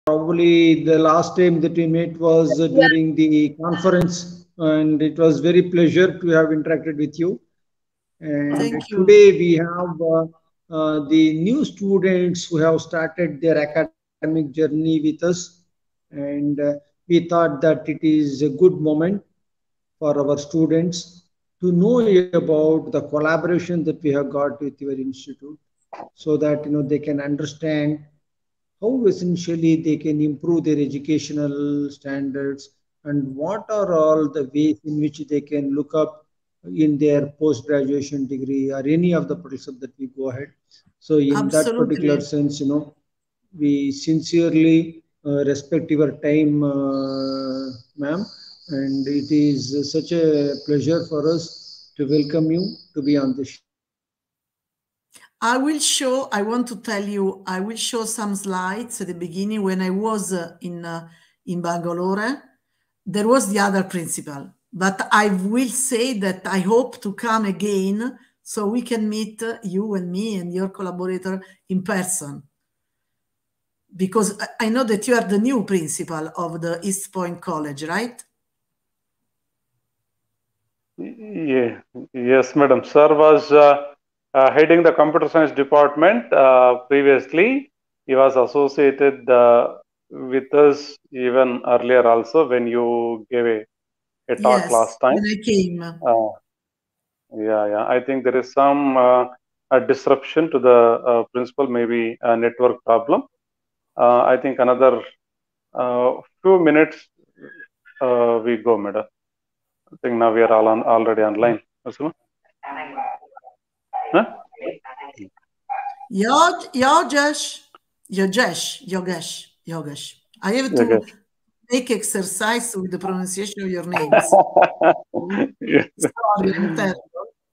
Probably the last time that we met was Yeah, during the conference, and it was very pleasure to have interacted with you. And Thank you. today we have the new students who have started their academic journey with us, and we thought that it is a good moment for our students to know about the collaboration that we have got with your institute, so that they can understand how essentially they can improve their educational standards and what are all the ways in which they can look up in their post graduation degree or any of the process that we go ahead. So in that particular Absolutely. sense, we sincerely respect your time, ma'am, and it is such a pleasure for us to welcome you to be on the show. I want to tell you, I will show some slides at the beginning. When I was in Bangalore, there was the other principal, but I will say that I hope to come again so we can meet you and me and your collaborator in person. Because I know that you are the new principal of the East Point College, right? Yeah, yes, madam. Sir was heading the computer science department previously. He was associated with us even earlier also when you gave a talk Yes, last time. when I came. Yeah. I think there is some a disruption to the principal, maybe a network problem. I think another few minutes we go, madam. I think now we are all already online. Huh? Yogesh. I have to Okay. make exercise with the pronunciation of your names. Yes. Sorry, I'm terrible.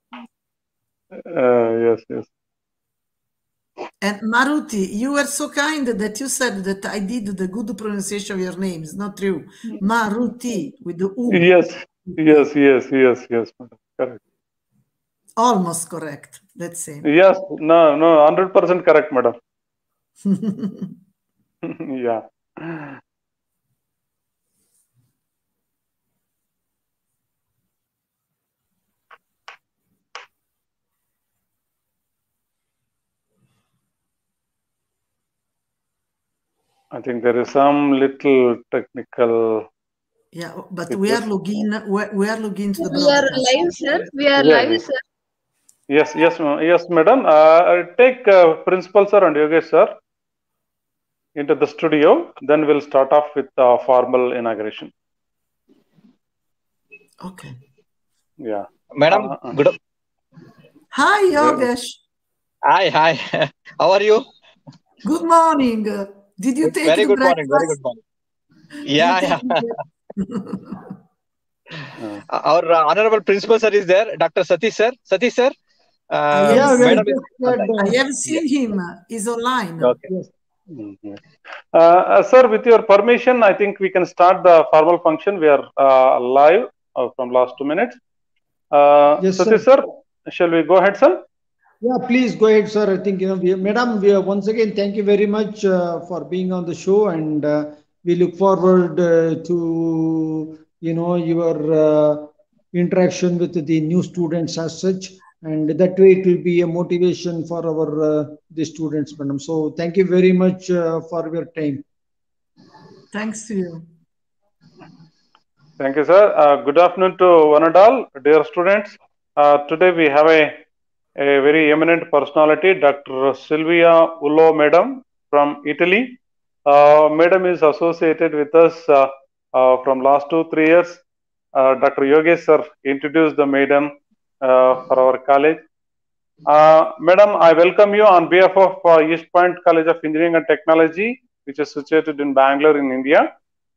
Yes. And Maruti, you were so kind that you said that I did the good pronunciation of your name. It's not true. Maruti with the U. Yes. Madam. Correct. Almost correct. Let's say. Yes. No. 100% correct, madam. Yeah. I think there is some little technical. Yeah, but we are logging. We are logging to the we are broadcast. live, sir. We are Yeah. live, sir. Yes, madam. Take principal sir and Yogesh sir into the studio. Then we'll start off with the formal inauguration. Okay. Yeah. Madam, good. Hi, Yogesh. Hi. How are you? Good morning. Did you take Very the good breakfast? morning. Very good morning. Yeah. Our honorable principal sir is there, Dr. Satish sir. Satish sir. Madam is I have seen him. He's online. Okay. Yes. Sir, with your permission, I think we can start the formal function. We are live from last 2 minutes. Yes, Satish sir, shall we go ahead, sir? Yeah, please go ahead, sir. I think, madam, once again, thank you very much for being on the show, and we look forward to, your interaction with the new students as such, and that way it will be a motivation for our the students, madam. So thank you very much for your time. Thanks to you. Thank you, sir. Good afternoon to one and all, dear students. Today we have a very eminent personality, Dr. Silvia Ullo, madam, from Italy. Madam is associated with us from last 2-3 years. Dr. Yogesh sir introduced the madam for our college. Madam, I welcome you on behalf of East Point College of Engineering and Technology, which is situated in Bangalore in India.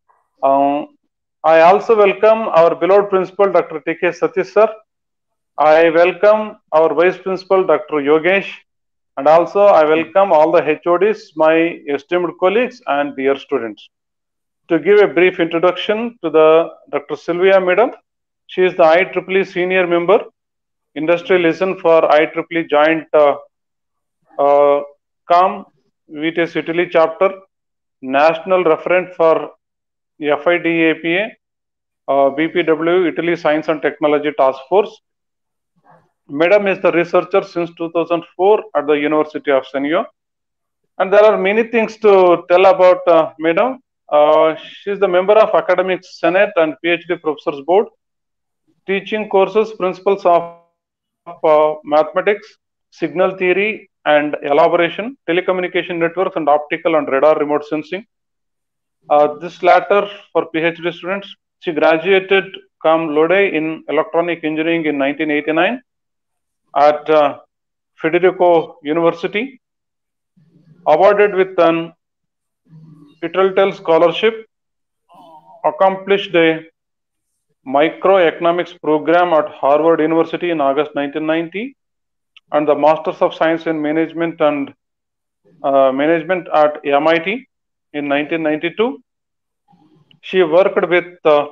I also welcome our beloved principal, Dr. T.K. Satish sir. I welcome our vice principal, Dr. Yogesh, and also I welcome all the HODs, my esteemed colleagues and dear students. To give a brief introduction to the Dr. Sylvia Madam, she is the IEEE senior member, industrial liaison for IEEE joint CAM VTS Italy chapter. National Referent for FIDAPA, BPW, Italy Science and Technology Task Force. Madam is the researcher since 2004 at the University of Senio. And there are many things to tell about Madam. She is the member of Academic Senate and PhD Professors Board, teaching courses, principles of mathematics, signal theory and elaboration, telecommunication networks and optical and radar remote sensing. This latter for PhD students. She graduated cum laude in electronic engineering in 1989 at Federico University, awarded with an Italtel scholarship, accomplished a microeconomics program at Harvard University in August 1990, and the Masters of Science in Management and Management at MIT in 1992. She worked with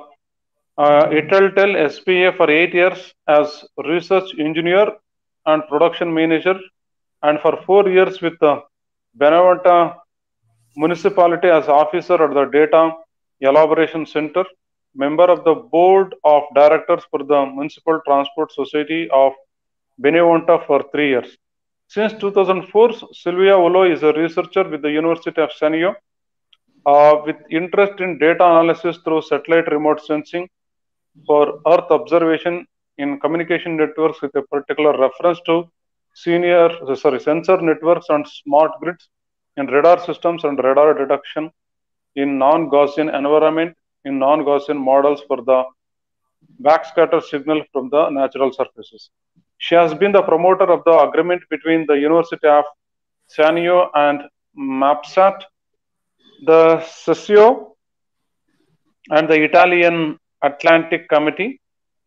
Italtel SPA for 8 years as research engineer and production manager, and for 4 years with the Benevento Municipality as officer at the Data Elaboration Center, member of the board of directors for the Municipal Transport Society of Benevento for 3 years. Since 2004, Silvia Ullo is a researcher with the University of Senio with interest in data analysis through satellite remote sensing for Earth observation in communication networks with a particular reference to sensor networks and smart grids in radar systems and radar detection in non-Gaussian environment in non-Gaussian models for the backscatter signal from the natural surfaces. She has been the promoter of the agreement between the University of Senio and MAPSAT, the CESIO, and the Italian Atlantic Committee,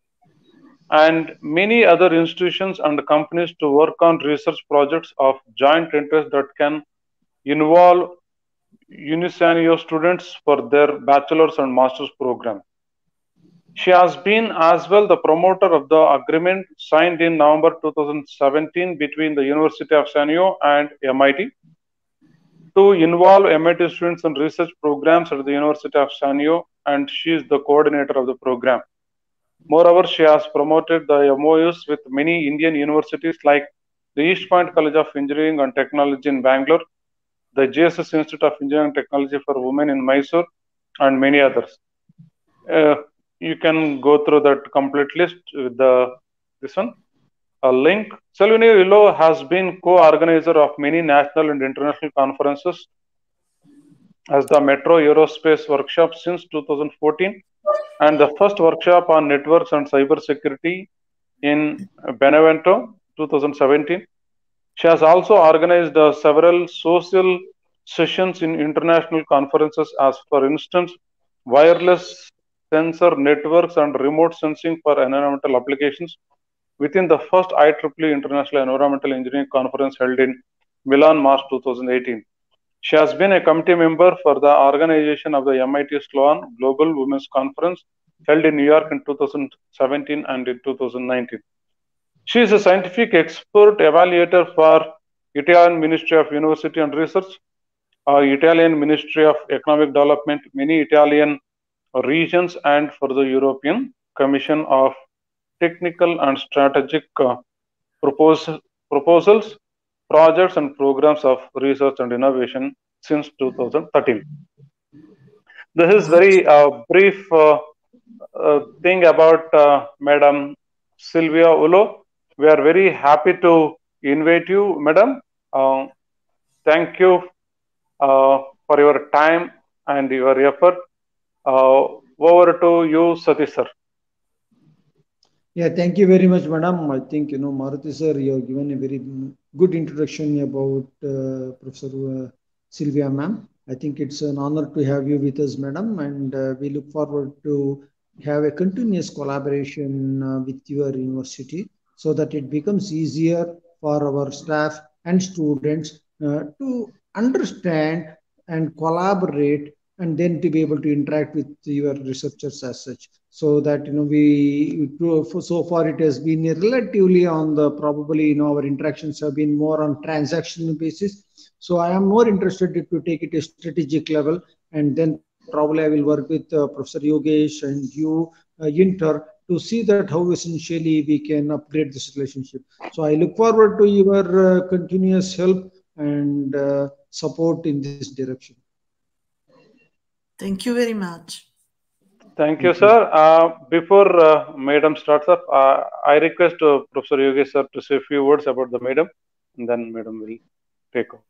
and many other institutions and companies to work on research projects of joint interest that can involve Unisenio students for their bachelor's and master's program. She has been as well the promoter of the agreement signed in November 2017 between the University of Senio and MIT to involve MIT students in research programs at the University of Senio, and she is the coordinator of the program. Moreover, she has promoted the MOUs with many Indian universities like the East Point College of Engineering and Technology in Bangalore, the GSS Institute of Engineering and Technology for Women in Mysore, and many others. You can go through that complete list with this one. A link. Silvia Ullo has been co-organizer of many national and international conferences as the Metro Aerospace Workshop since 2014, and the first workshop on networks and cybersecurity in Benevento 2017. She has also organized several social sessions in international conferences, as for instance, wireless sensor networks and remote sensing for environmental applications within the first IEEE International Environmental Engineering Conference held in Milan, March 2018. She has been a committee member for the organization of the MIT Sloan Global Women's Conference held in New York in 2017 and in 2019. She is a scientific expert evaluator for Italian Ministry of University and Research, Italian Ministry of Economic Development, many Italian regions, and for the European Commission of Technical and Strategic proposals, projects, and programs of research and innovation since 2013. This is very brief thing about Madam Silvia Ullo. We are very happy to invite you, Madam. Thank you for your time and your effort. Over to you, Satish sir. Yeah, thank you very much, madam. I think, Maruti sir, you have given a very good introduction about Professor Silvia ma'am. I think it's an honor to have you with us, madam, and we look forward to have a continuous collaboration with your university so that it becomes easier for our staff and students to understand and collaborate and then to be able to interact with your researchers as such. So that so far it has been relatively on the probably our interactions have been more on transactional basis. So I am more interested to take it to strategic level, and then probably I will work with Professor Yogesh and you, Inter, to see that how essentially we can upgrade this relationship. So I look forward to your continuous help and support in this direction. Thank you very much. Thank you, sir. Before Madam starts up, I request Professor Yogesh sir to say a few words about the Madam, and then Madam will take out.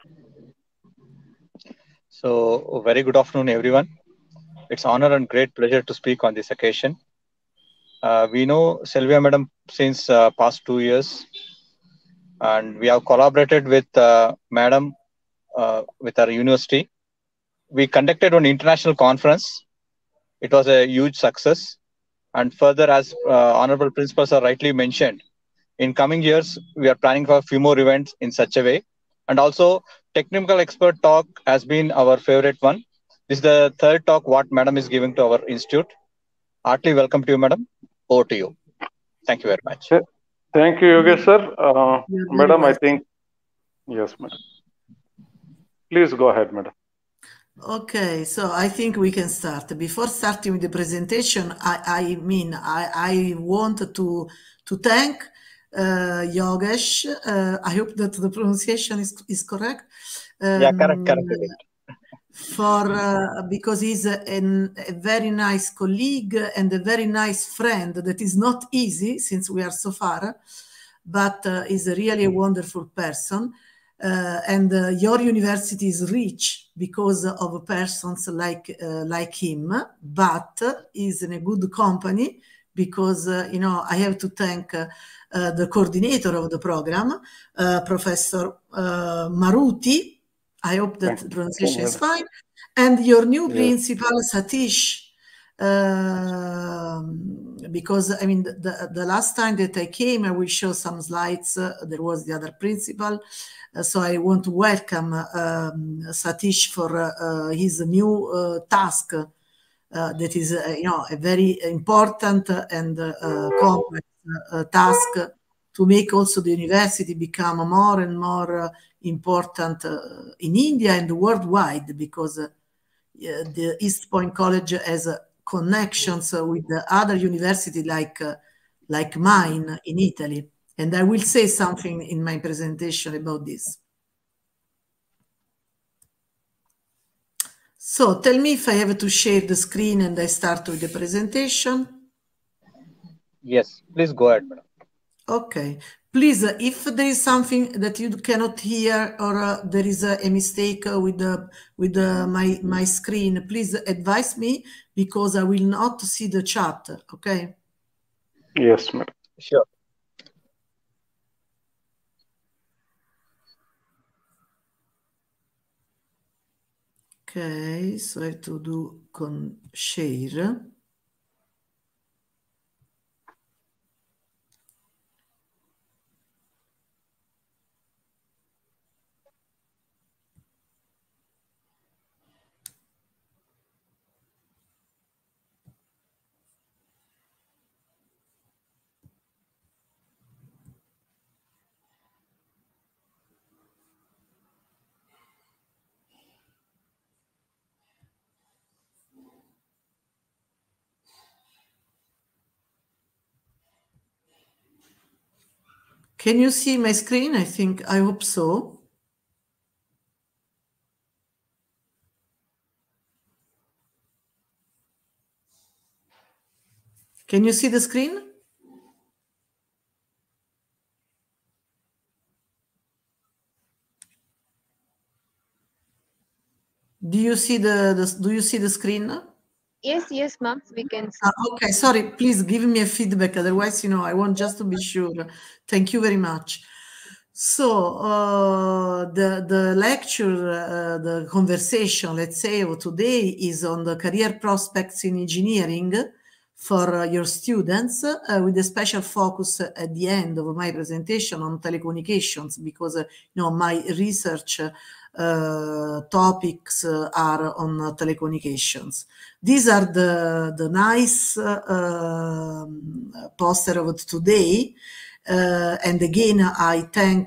So, very good afternoon, everyone. It's honor and great pleasure to speak on this occasion. We know Sylvia Madam since past 2 years, and we have collaborated with Madam with our university. We conducted an international conference. It was a huge success. And further, as Honorable Principal Sir rightly mentioned, in coming years, we are planning for a few more events in such a way. And also, technical expert talk has been our favorite one. This is the third talk what Madam is giving to our institute. Heartily welcome to you, Madam. Over to you. Thank you very much. Thank you, Yogesh sir. Madam, I think, yes, Madam. Please go ahead, Madam. Okay, so I think we can start. Before starting with the presentation, I want to thank Yogesh. I hope that the pronunciation is correct. Yeah, correct. Because he's a very nice colleague and a very nice friend that is not easy since we are so far, but is really a wonderful person. And your university is rich because of persons like him, but is in a good company because, I have to thank the coordinator of the program, Professor Maruti. I hope that the pronunciation is fine. And your new principal, Satish, because, the last time that I came, I will show some slides. There was the other principal. So I want to welcome Satish for his new task that is, a very important and complex task to make also the university become more and more important in India and worldwide, because the East Point College has connections with the other university like mine in Italy. And I will say something in my presentation about this. So tell me if I have to share the screen and I start with the presentation. Yes, please go ahead, Madam. Okay. Please, if there is something that you cannot hear or there is a mistake with my screen, please advise me, because I will not see the chat. Okay? Yes, Madam. Sure. Okay, so I have to do con share. Can you see my screen? I hope so. Can you see the screen? Do you see the screen? Yes, ma'am, we can see. Okay, sorry, please give me a feedback. Otherwise, I want just to be sure. Thank you very much. So the lecture, the conversation, let's say, of today is on the career prospects in engineering for your students, with a special focus at the end of my presentation on telecommunications, because my research topics are on telecommunications. These are the nice poster of today. And again, I thank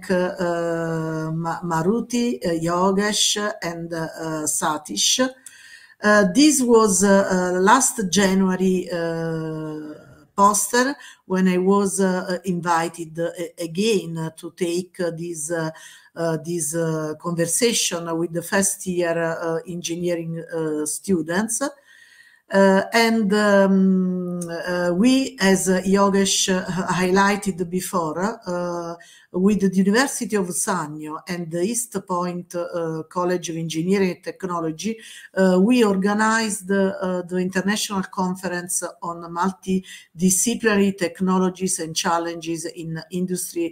Maruti, Yogesh, and Satish. This was last January poster when I was invited again to take this conversation with the first year engineering students. We, as Yogesh highlighted before, with the University of Sannio and the East Point College of Engineering and Technology, we organized the International Conference on Multidisciplinary Technologies and Challenges in Industry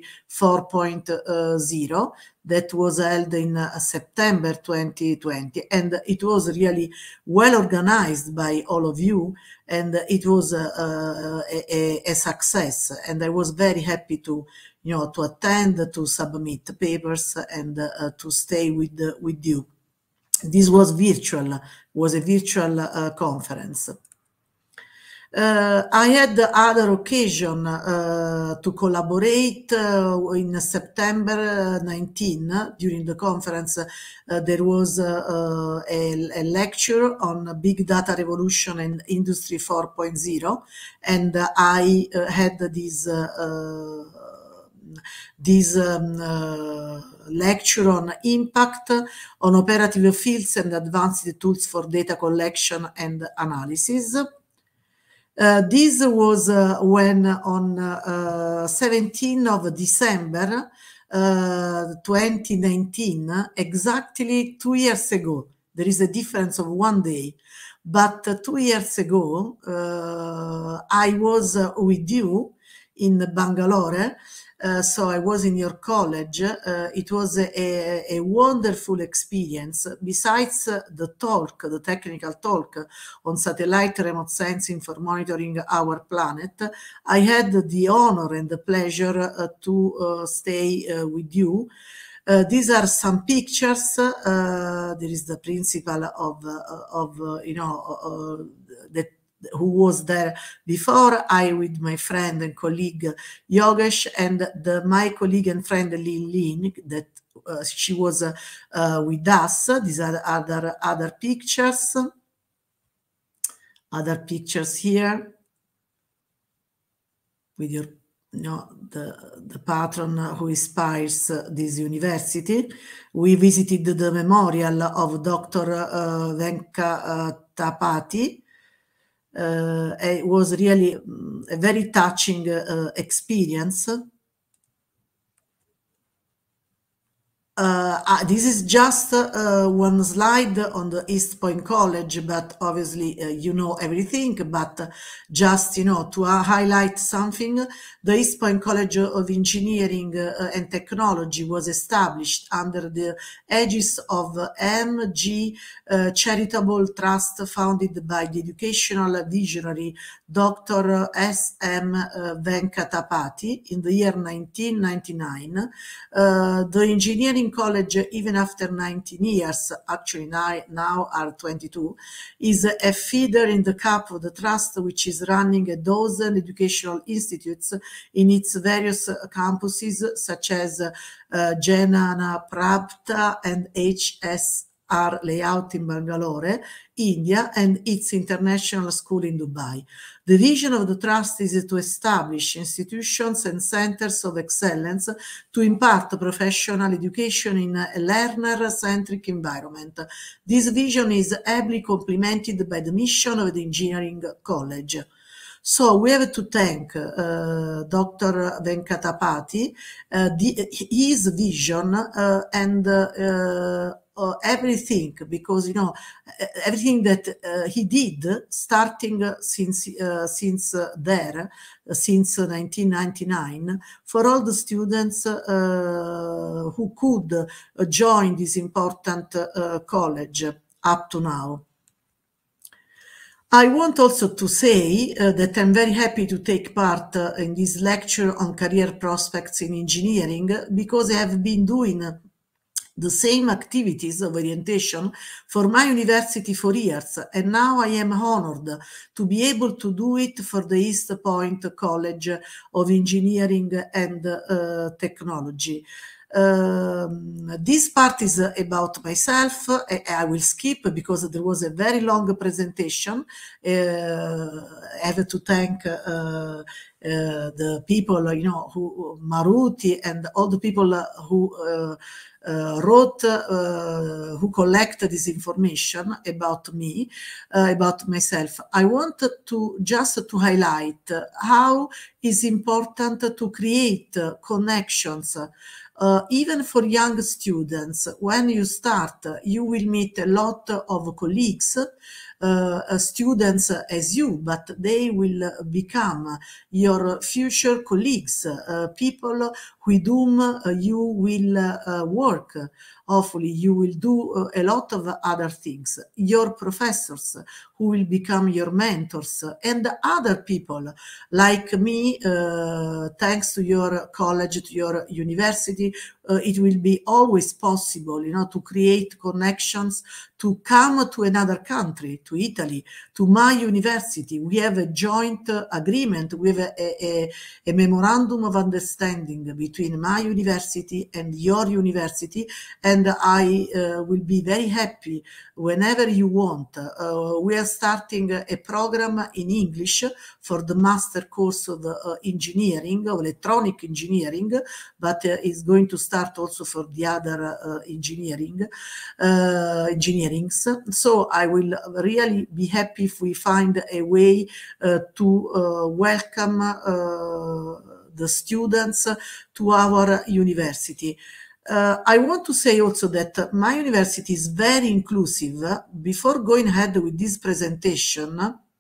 4.0 that was held in September 2020, and it was really well organized by all of you, and it was a success, and I was very happy to to attend, to submit papers, and to stay with you. This was virtual, was a virtual conference. I had the other occasion to collaborate in September 19 during the conference. There was a lecture on Big Data Revolution and Industry 4.0, and I had this lecture on impact on operative fields and advanced tools for data collection and analysis. This was when on 17th of December 2019, exactly 2 years ago. There is a difference of 1 day, but 2 years ago I was with you in Bangalore. So I was in your college. It was a wonderful experience. Besides the talk, the technical talk on satellite remote sensing for monitoring our planet, I had the honor and the pleasure to stay with you. These are some pictures. There is the principal of that who was there before, I with my friend and colleague Yogesh, and my colleague and friend Lin, that she was with us. These are other pictures. Other pictures here with your the patron who inspires this university. We visited the memorial of Dr. Venkatapati. It was really a very touching experience. This is just one slide on the East Point College, but obviously you know everything, but just to highlight something. The East Point College of Engineering and Technology was established under the aegis of MG Charitable Trust, founded by the educational visionary Dr. S.M. Venkatapati in the year 1999. The engineering college, even after 19 years, actually now are 22, is a feeder in the cup of the trust, which is running a dozen educational institutes in its various campuses, such as Jnanaprabha and HSR Layout in Bangalore, India, and its international school in Dubai. The vision of the trust is to establish institutions and centers of excellence to impart professional education in a learner-centric environment. This vision is ably complemented by the mission of the engineering college. So we have to thank Dr. Venkatapati, his vision and everything, because everything that he did, starting since 1999, for all the students who could join this important college up to now. I want also to say that I'm very happy to take part in this lecture on career prospects in engineering, because I have been doing the same activities of orientation for my university for years, and now I am honored to be able to do it for the East Point College of Engineering and Technology. This part is about myself. I will skip because there was a very long presentation. I have to thank the people, you know, who Maruti and all the people who wrote, who collected this information about me, about myself. I want to just to highlight how it's important to create connections. Even for young students, when you start, you will meet a lot of colleagues, students as you, but they will become your future colleagues, people with whom you will work. Hopefully, you will do a lot of other things. Your professors, who will become your mentors, and other people like me, thanks to your college, to your university, it will be always possible, you know, to create connections, to come to another country, to Italy, to my university. We have a joint agreement, we have a memorandum of understanding between my university and your university, and I will be very happy whenever you want. We are starting a program in English for the master course of engineering, of electronic engineering, but is going to start also for the other engineerings. So I will really be happy if we find a way to welcome the students to our university. I want to say also that my university is very inclusive. Before going ahead with this presentation,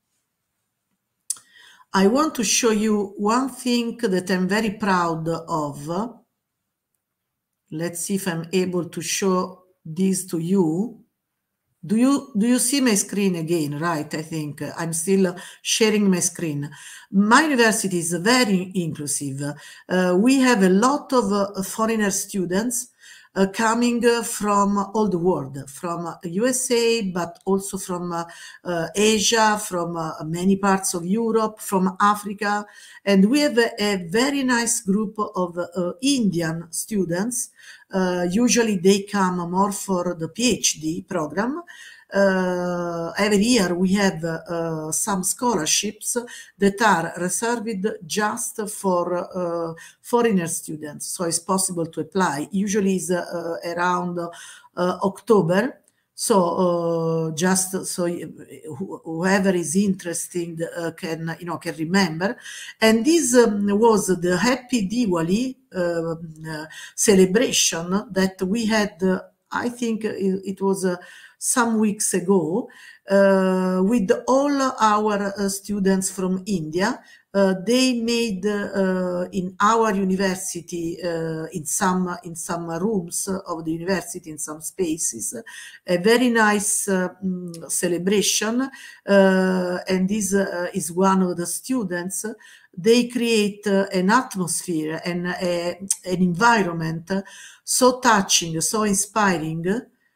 I want to show you one thing that I'm very proud of. Let's see if I'm able to show this to you. Do you see my screen again? Right, I think I'm still sharing my screen. My university is very inclusive. We have a lot of foreigner students coming from all the world, from USA, but also from Asia, from many parts of Europe, from Africa. And we have a very nice group of Indian students. Usually they come more for the PhD program. Every year we have some scholarships that are reserved just for foreigner students, so it's possible to apply. Usually is around October. So just so whoever is interested can remember. And this was the Happy Diwali celebration that we had. I think it was some weeks ago with all our students from India. They made in our university, in some rooms of the university, in some spaces, a very nice celebration. And this is one of the students. They create an atmosphere and an environment so touching, so inspiring.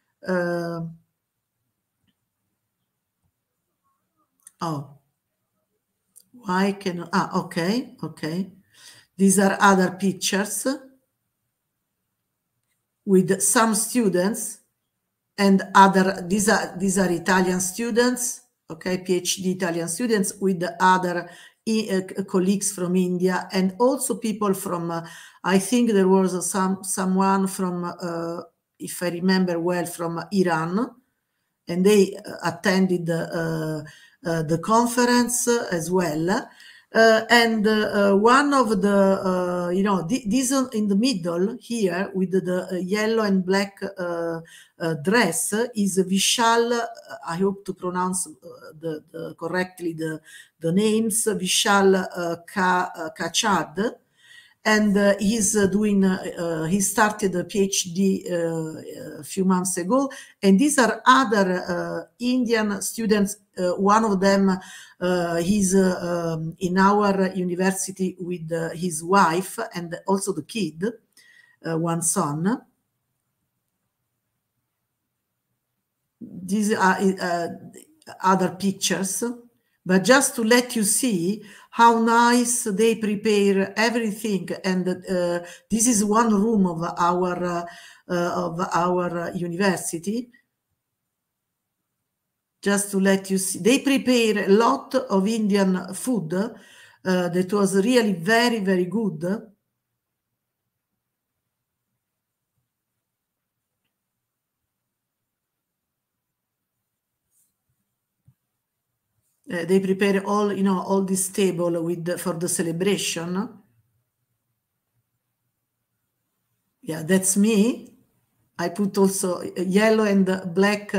Why can okay. These are other pictures with some students and other. These are Italian students, okay, PhD Italian students with the other colleagues from India, and also people from. I think there was someone from, if I remember well, from Iran, and they attended the conference as well. And one of the, this in the middle here with the yellow and black dress is Vishal. I hope to pronounce correctly the names. Vishal Kachad. And he's doing, he started a PhD a few months ago. And these are other Indian students. One of them, he's in our university with his wife and also the kid, one son. these are other pictures, but just to let you see how nice they prepare everything. And this is one room of our university. Just to let you see, they prepare a lot of Indian food that was really very, very good. They prepare all, you know, all this table with for the celebration. Yeah, that's me. I put also a yellow and black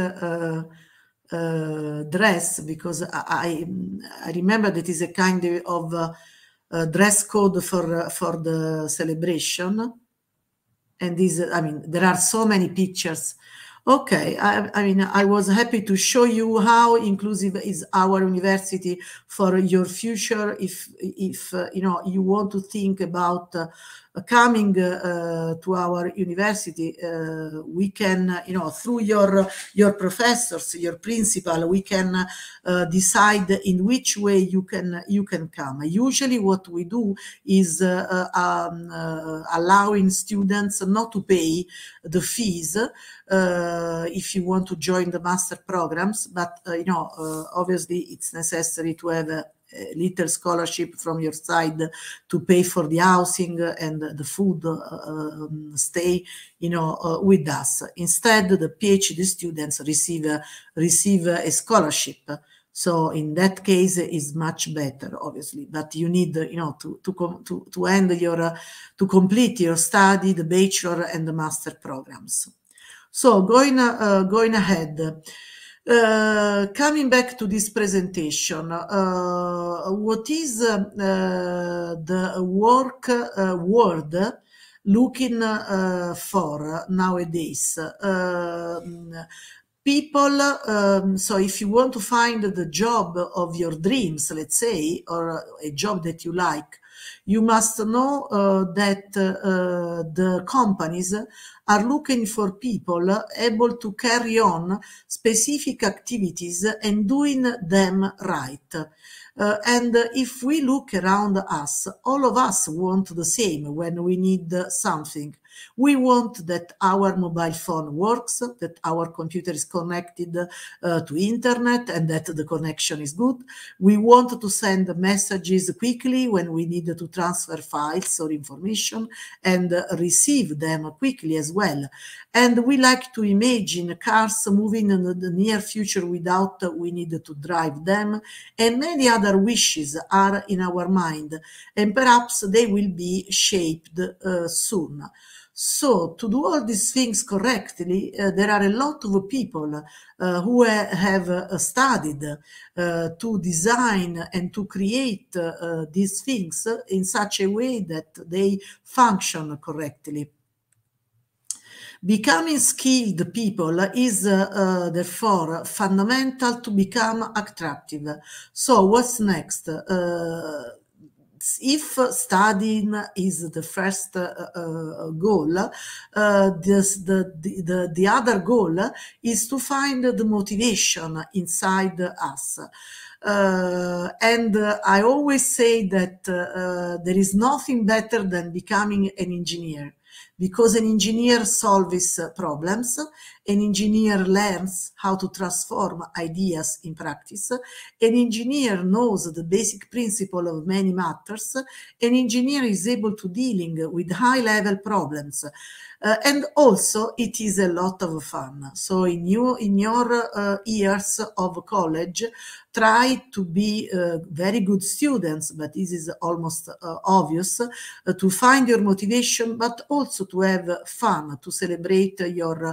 dress because I remember that is a kind of dress code for the celebration. And these, I mean, there are so many pictures. Okay, I mean, I was happy to show you how inclusive is our university for your future. If you know, you want to think about coming to our university, we can, you know, through your professors, your principal, we can decide in which way you can come. Usually what we do is allowing students not to pay the fees if you want to join the master programs, but you know, obviously it's necessary to have a little scholarship from your side to pay for the housing and the food stay, you know, with us. Instead, the PhD students receive a scholarship. So in that case, is much better, obviously. But you need, you know, to end to complete your study, the bachelor and the master programs. So going ahead. Coming back to this presentation, what is the work world looking for nowadays? People, so if you want to find the job of your dreams, let's say, or a job that you like, you must know that the companies are looking for people able to carry on specific activities and doing them right. And if we look around us, all of us want the same when we need something. We want that our mobile phone works, that our computer is connected to internet and that the connection is good. We want to send messages quickly when we need to transfer files or information and receive them quickly as well. And we like to imagine cars moving in the near future without we need to drive them. And many other wishes are in our mind, and perhaps they will be shaped soon. So to do all these things correctly, there are a lot of people who have studied to design and to create these things in such a way that they function correctly. Becoming skilled people is therefore fundamental to become attractive. So what's next? If studying is the first goal, the other goal is to find the motivation inside us. And I always say that there is nothing better than becoming an engineer, because an engineer solves problems, an engineer learns how to transform ideas in practice, an engineer knows the basic principle of many matters, an engineer is able to dealing with high-level problems, and also it is a lot of fun. So in your years of college, try to be very good students, but this is almost obvious, to find your motivation, but also to have fun, to celebrate your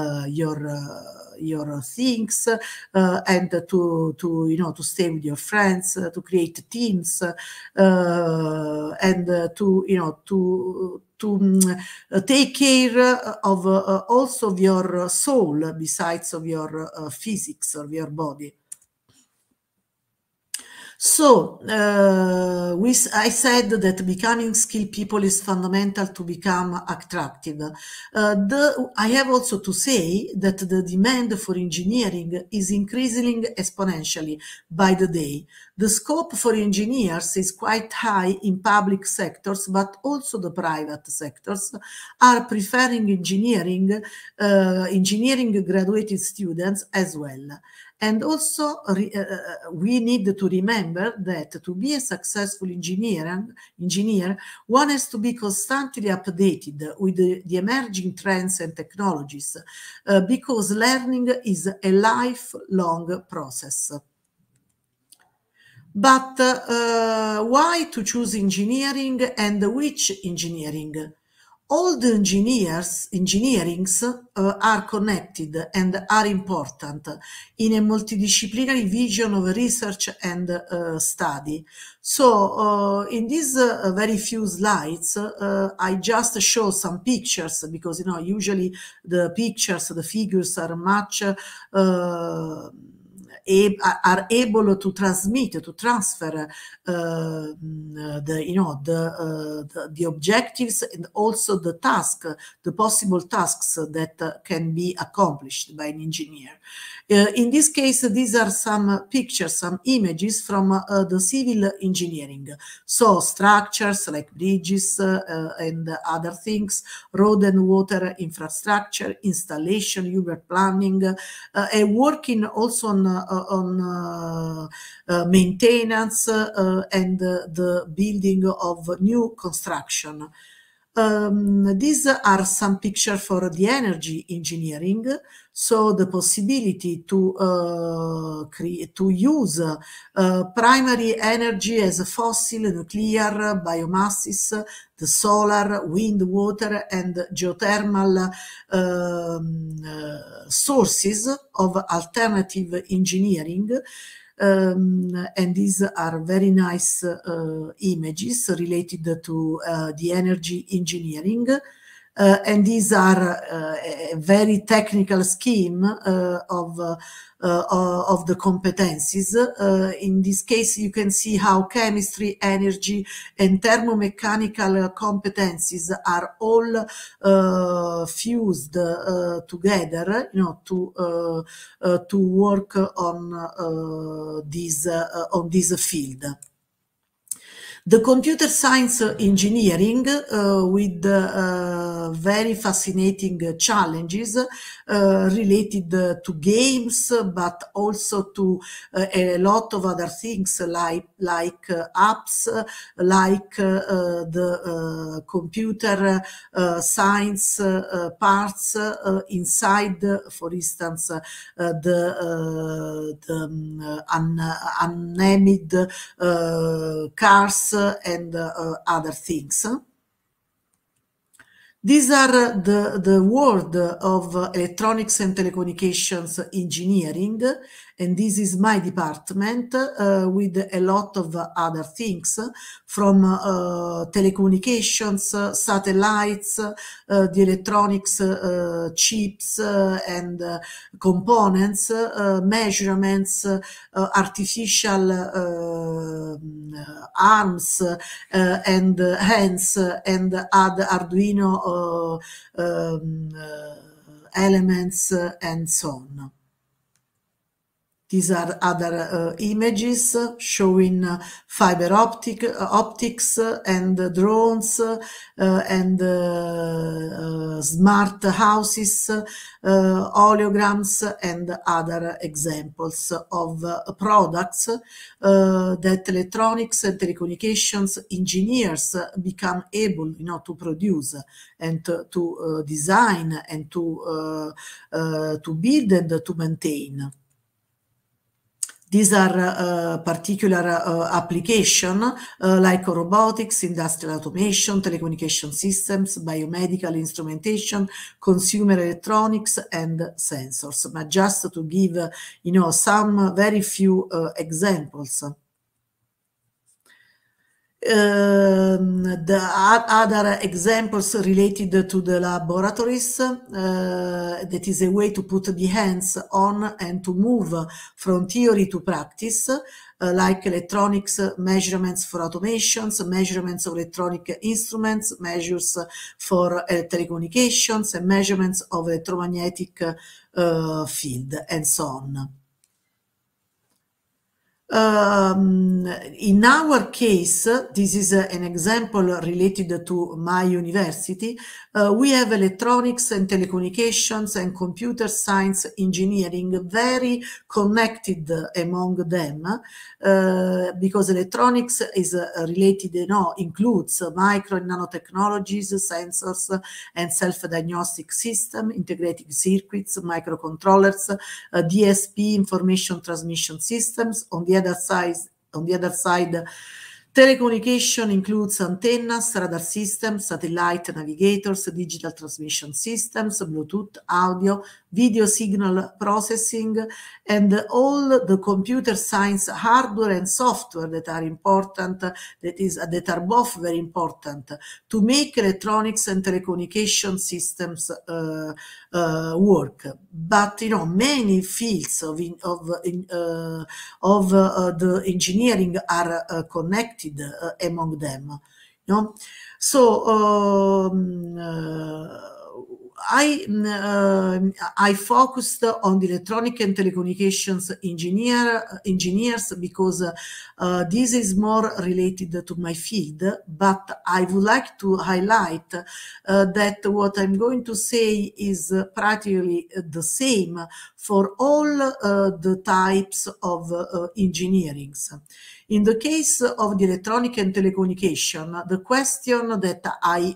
things, and to you know, to stay with your friends, to create teams, and to you know, to take care of also of your soul besides of your physics or your body. So I said that becoming skilled people is fundamental to become attractive. I have also to say that the demand for engineering is increasing exponentially by the day. The scope for engineers is quite high in public sectors, but also the private sectors are preferring engineering graduated students as well. And also, we need to remember that to be a successful engineer, one has to be constantly updated with the emerging trends and technologies, because learning is a lifelong process. But why to choose engineering, and which engineering? All the engineerings are connected and are important in a multidisciplinary vision of research and study. So in these very few slides, I just show some pictures, because usually the pictures, the figures are much are able to transfer the objectives, and also the possible tasks that can be accomplished by an engineer. In this case, these are some pictures, some images from the civil engineering. So structures like bridges and other things, road and water infrastructure, installation, urban planning, and working also on maintenance and the building of new construction. These are some pictures for the energy engineering. So the possibility to use primary energy as a fossil, nuclear, biomasses, the solar, wind, water, and geothermal sources of alternative engineering. And these are very nice images related to the energy engineering. And these are a very technical scheme of the competencies. In this case, you can see how chemistry, energy, and thermomechanical competencies are all fused together, to work on this field. The computer science engineering with very fascinating challenges related to games, but also to a lot of other things like apps, like the computer science parts inside, for instance, the unnamed cars and other things. These are the world of electronics and telecommunications engineering, and this is my department with a lot of other things, from telecommunications, satellites, the electronics chips and components, measurements, artificial arms and hands, and other Arduino elements, and so on. These are other images showing fiber optics and drones and smart houses, holograms, and other examples of products that electronics and telecommunications engineers become able, to produce and to design and to build and to maintain. These are particular application like robotics, industrial automation, telecommunication systems, biomedical instrumentation, consumer electronics, and sensors. But just to give, some very few examples. The other examples related to the laboratories, that is a way to put the hands on and to move from theory to practice, like electronics measurements for automations, measurements of electronic instruments, measures for telecommunications, and measurements of electromagnetic field, and so on. In our case, this is an example related to my university. We have electronics and telecommunications and computer science engineering very connected among them, because electronics is related, includes micro and nanotechnologies, sensors and self-diagnostic system, integrated circuits, microcontrollers, DSP, information transmission systems. On the other side, telecommunication includes antennas, radar systems, satellite navigators, digital transmission systems, Bluetooth, audio, video signal processing, and all the computer science hardware and software that are important, that are both very important to make electronics and telecommunication systems work. But many fields of the engineering are connected among them. So I focused on the electronic and telecommunications engineers because this is more related to my field, but I would like to highlight that what I'm going to say is practically the same for all the types of engineerings. In the case of the electronic and telecommunication, the question that I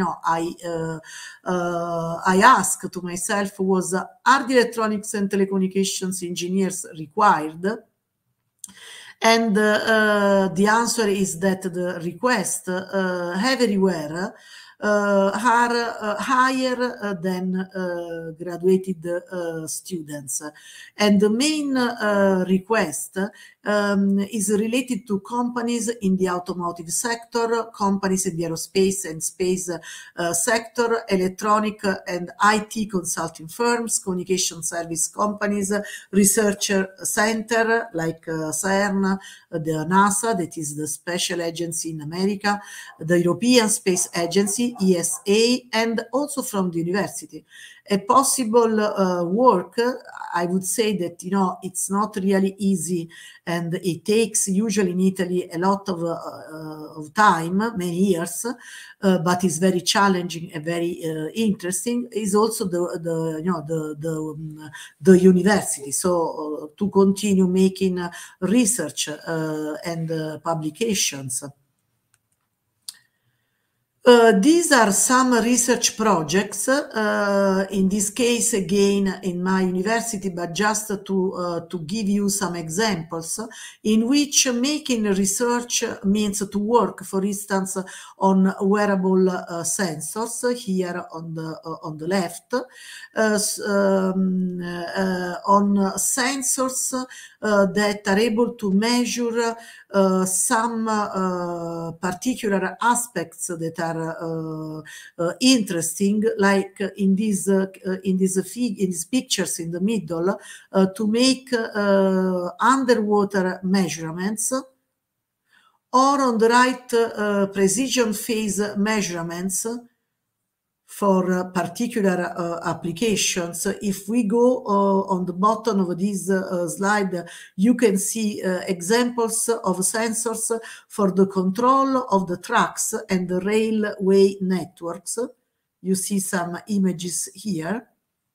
asked to myself was, are the electronics and telecommunications engineers required? And the answer is that the requests everywhere are higher than graduated students. And the main request is related to companies in the automotive sector, companies in the aerospace and space sector, electronic and IT consulting firms, communication service companies, research center like CERN, the NASA, that is the special agency in America, the European Space Agency, ESA, and also from the university. A possible work, I would say that, it's not really easy, and it takes usually in Italy a lot of time, many years, but it's very challenging and very interesting, is also the university. So to continue making research and publications. These are some research projects, in this case, again, in my university, but just to give you some examples, in which making research means to work, for instance, on wearable sensors, here on the left, on sensors that are able to measure some particular aspects that are interesting, like in these pictures in the middle, to make underwater measurements, or on the right, precision phase measurements for particular applications. If we go on the bottom of this slide, you can see examples of sensors for the control of the tracks and the railway networks. You see some images here.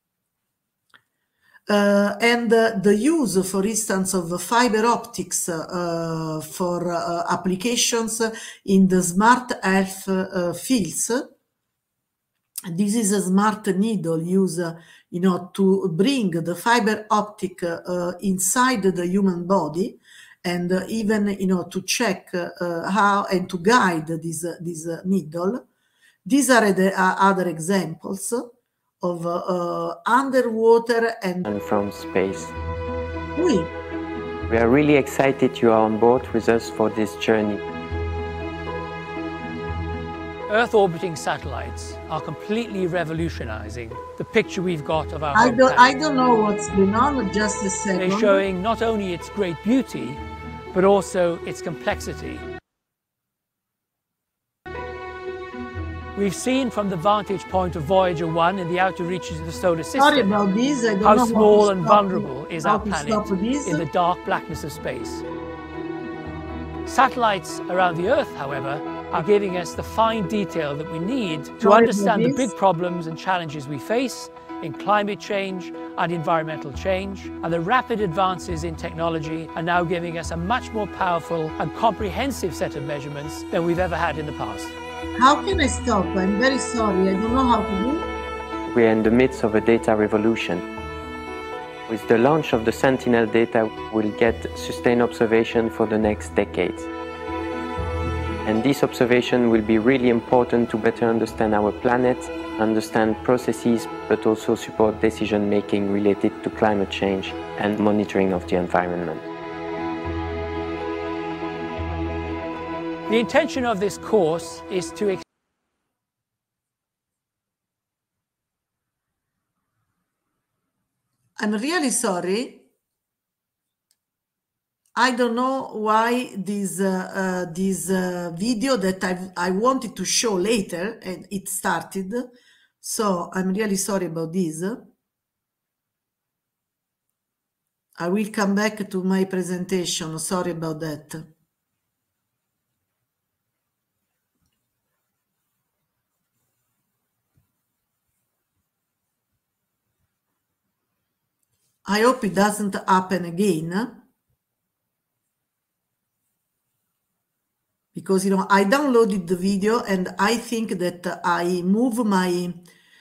And the use, for instance, of fiber optics for applications in the smart health fields. This is a smart needle used, to bring the fiber optic inside the human body, and even, to check how and to guide this needle. These are the other examples of underwater and from space. We are really excited you are on board with us for this journey. Earth-orbiting satellites are completely revolutionizing the picture we've got of our I home planet. I don't know what's going on, just a second. They're showing not only its great beauty, but also its complexity. We've seen from the vantage point of Voyager 1 in the outer reaches of the solar system Sorry about this. I don't how know small and vulnerable is how our to planet stop this. in the dark blackness of space. Satellites around the Earth, however, are giving us the fine detail that we need to Sorry understand the about big this. problems and challenges we face in climate change and environmental change, and the rapid advances in technology are now giving us a much more powerful and comprehensive set of measurements than we've ever had in the past. How can I stop? I'm very sorry. I don't know how to do. We are in the midst of a data revolution. With the launch of the Sentinel data, we'll get sustained observation for the next decades. And this observation will be really important to better understand our planet, understand processes, but also support decision-making related to climate change and monitoring of the environment. The intention of this course is to I'm really sorry. I don't know why this video that I wanted to show later and it started. So I'm really sorry about this. I will come back to my presentation. Sorry about that. I hope it doesn't happen again. Because, you know, I downloaded the video and I think that I move my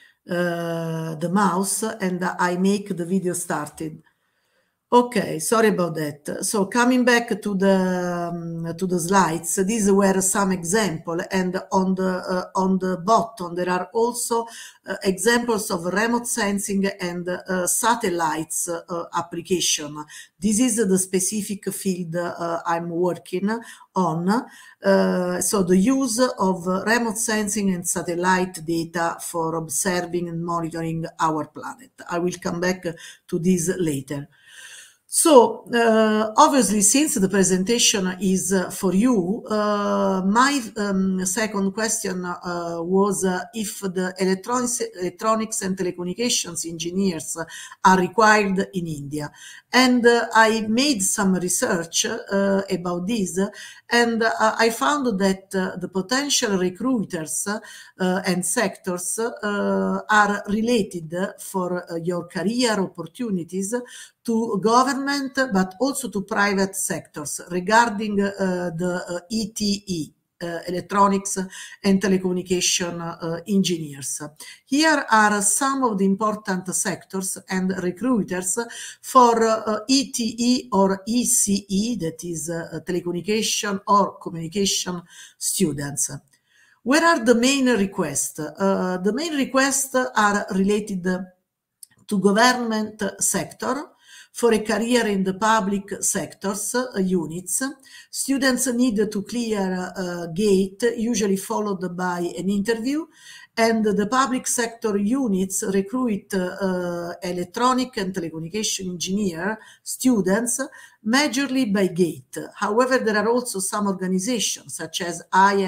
the mouse and I make the video started. Okay, sorry about that. So coming back to the slides, these were some example, and on the bottom there are also examples of remote sensing and satellites application. This is the specific field I'm working on. So the use of remote sensing and satellite data for observing and monitoring our planet. I will come back to this later. So, obviously, since the presentation is for you, my second question was if the electronics and telecommunications engineers are required in India. And I made some research about this, and I found that the potential recruiters and sectors are related for your career opportunities to government, but also to private sectors regarding the ETE, electronics and telecommunication engineers. Here are some of the important sectors and recruiters for ETE or ECE, that is telecommunication or communication students. Where are the main requests? The main requests are related to government sector. For a career in the public sectors units, students need to clear a gate, usually followed by an interview, and the public sector units recruit electronic and telecommunication engineer students majorly by gate. However, there are also some organizations such as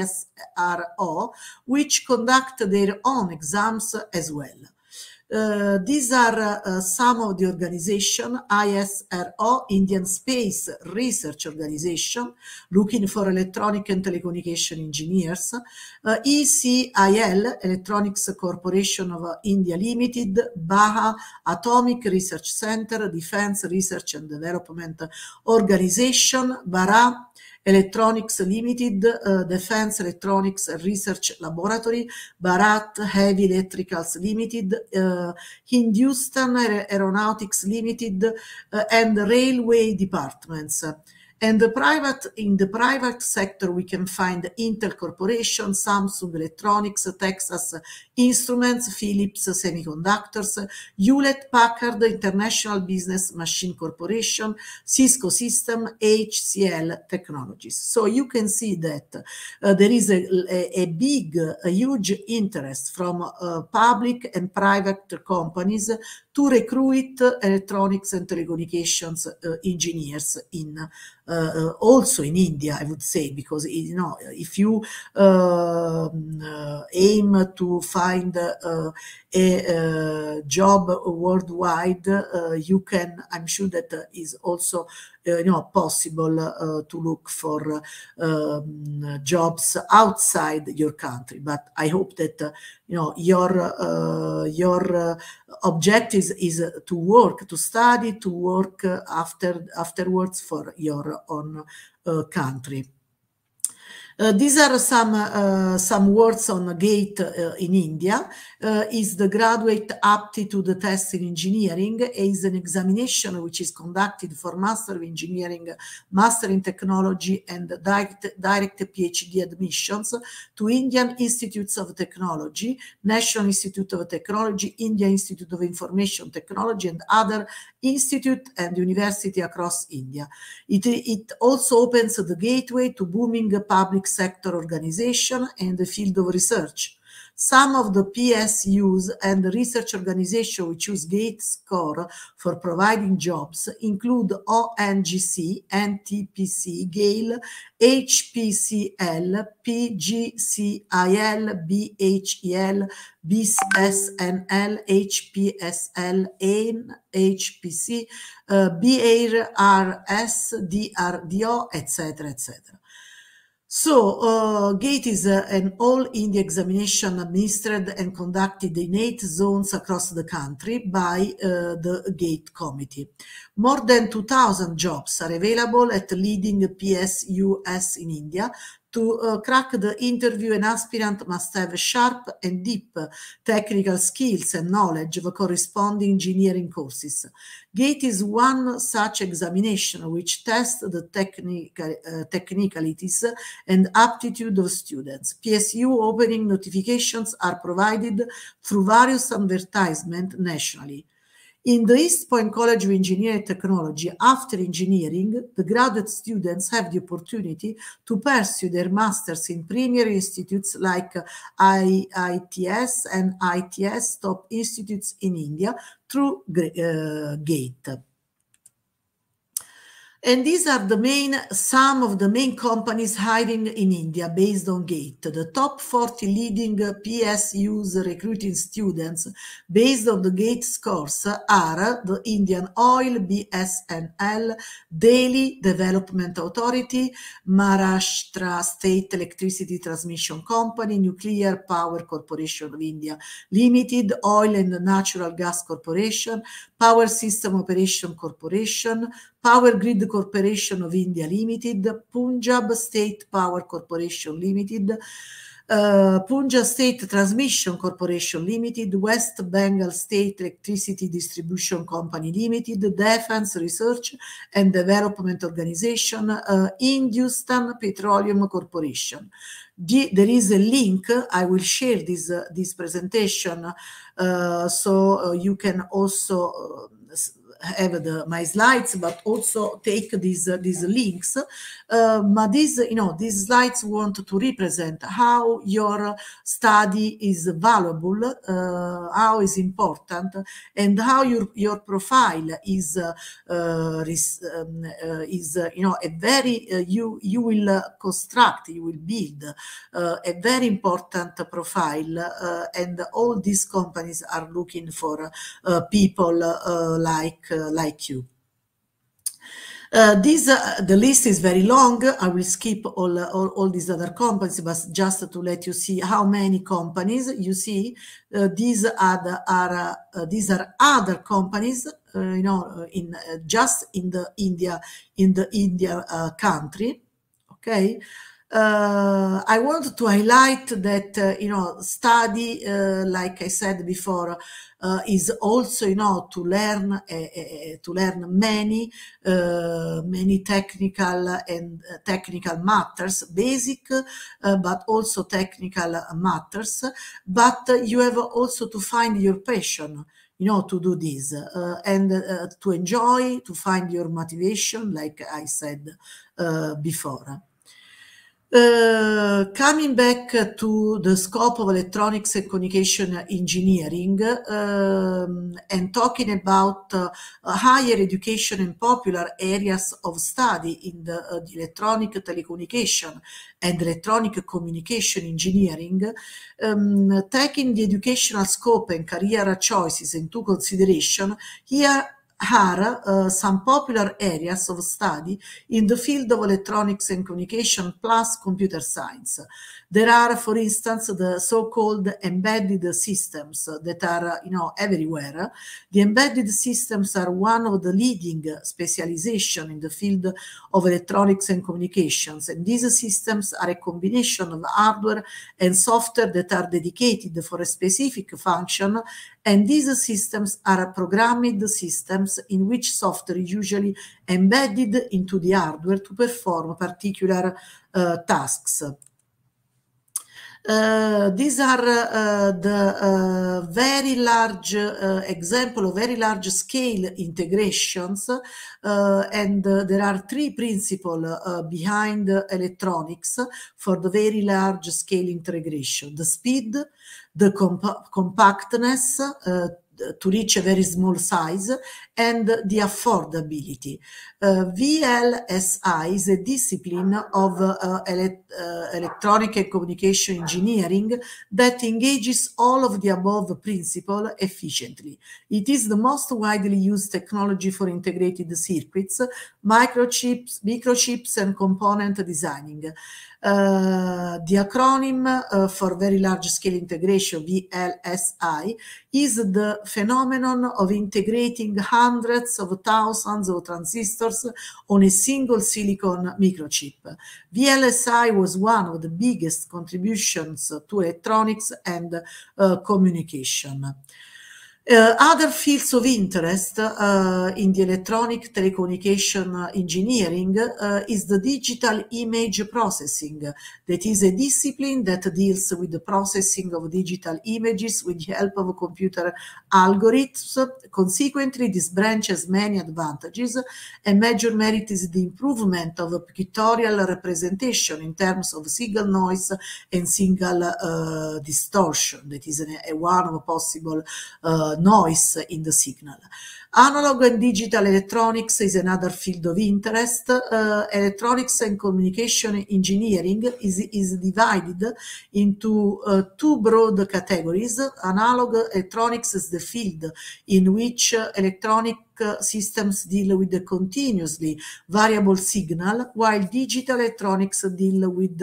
ISRO which conduct their own exams as well. These are some of the organization: ISRO, Indian Space Research Organization, looking for electronic and telecommunication engineers; ECIL, Electronics Corporation of India Limited; BAHA, Atomic Research Center, Defense Research and Development Organization; BARA, Electronics Limited, Defense Electronics Research Laboratory; Bharat Heavy Electricals Limited, Hindustan Aeronautics Limited, and railway departments. And in the private sector, we can find Intel Corporation, Samsung Electronics, Texas Instruments, Philips Semiconductors, Hewlett-Packard, International Business Machine Corporation, Cisco System, HCL Technologies. So you can see that there is a huge interest from public and private companies to recruit electronics and telecommunications engineers in also in India, I would say, because if you aim to find a job worldwide, you can. I'm sure that is also possible to look for jobs outside your country. But I hope that your objective is to work, to study, to work afterwards for your own country. These are some words on GATE in India. Is the graduate aptitude test in engineering, is an examination which is conducted for Master of Engineering, Master in Technology, and direct PhD admissions to Indian Institutes of Technology, National Institute of Technology, India Institute of Information Technology, and other institute and university across India. It also opens the gateway to booming public sector organization and the field of research. Some of the PSUs and research organizations which use GATE score for providing jobs include ONGC, NTPC, GAIL, HPCL, PGCIL, BHEL, BSNL, HPSL, NHPC, BARS, DRDO, etc., etc. So GATE is an all-India examination administered and conducted in 8 zones across the country by the GATE committee. More than 2,000 jobs are available at leading PSUs in India. To crack the interview, an aspirant must have sharp and deep technical skills and knowledge of corresponding engineering courses. GATE is one such examination which tests the technicalities and aptitude of students. PSU opening notifications are provided through various advertisements nationally. In the East Point College of Engineering and Technology, after engineering, the graduate students have the opportunity to pursue their masters in premier institutes like IITS and ITS, top institutes in India, through GATE. And these are some of the main companies hiring in India based on GATE. The top 40 leading PSUs recruiting students based on the GATE scores are the Indian Oil, BSNL, Delhi Development Authority, Maharashtra State Electricity Transmission Company, Nuclear Power Corporation of India Limited, Oil and Natural Gas Corporation, Power System Operation Corporation, Power Grid Corporation of India Limited, Punjab State Power Corporation Limited, Punjab State Transmission Corporation Limited, West Bengal State Electricity Distribution Company Limited, Defense Research and Development Organization, Hindustan Petroleum Corporation. There is a link. I will share this presentation so you can also have my slides, but also take these links. But these slides want to represent how your study is valuable, how is important, and how your profile is a very you will construct, you will build a very important profile, and all these companies are looking for people like you. The list is very long. I will skip all these other companies, but just to let you see how many companies you see. These are other companies, just in the India country. Okay. I want to highlight that, you know, study, like I said before, is also, you know, to learn many technical and technical matters, basic, but also technical matters. But you have also to find your passion, you know, to do this, and to enjoy, to find your motivation, like I said before. Coming back to the scope of electronics and communication engineering, and talking about higher education and popular areas of study in the electronic telecommunication and electronic communication engineering, taking the educational scope and career choices into consideration, here are some popular areas of study in the field of electronics and communication plus computer science. There are, for instance, the so-called embedded systems that are, you know, everywhere. The embedded systems are one of the leading specialization in the field of electronics and communications, and these systems are a combination of hardware and software that are dedicated for a specific function, and these systems are programmed systems in which software is usually embedded into the hardware to perform particular tasks. These are the very large example of very large scale integrations, and there are three principles behind electronics for the very large scale integration: the speed, the compactness to reach a very small size, and the affordability. VLSI is a discipline of electronic and communication engineering that engages all of the above principles efficiently. It is the most widely used technology for integrated circuits, microchips and component designing. The acronym for very large scale integration, VLSI, is the phenomenon of integrating hundreds of thousands of transistors on a single silicon microchip. VLSI was one of the biggest contributions to electronics and communication. Other fields of interest in the electronic telecommunication engineering is the digital image processing. That is a discipline that deals with the processing of digital images with the help of computer algorithms. Consequently, this branch has many advantages. A major merit is the improvement of pictorial representation in terms of signal noise and signal distortion. That is one of possible noise in the signal. Analog and digital electronics is another field of interest. Electronics and communication engineering is divided into two broad categories. Analog electronics is the field in which electronic systems deal with the continuously variable signal, while digital electronics deal with